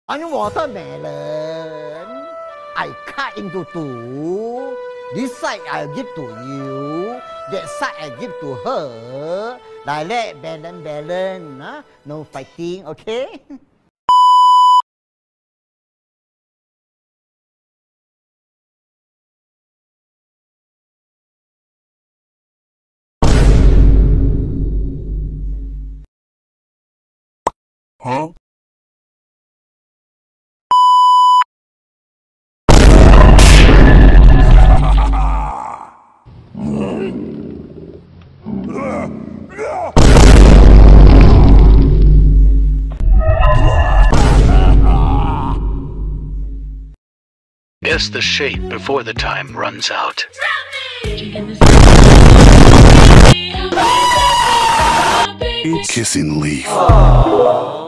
On watermelon, I cut into two. This side I give to you. That side I give to her. Like that, balance, huh? No fighting, okay? Huh? Guess the shape before the time runs out. Kissing Leaf.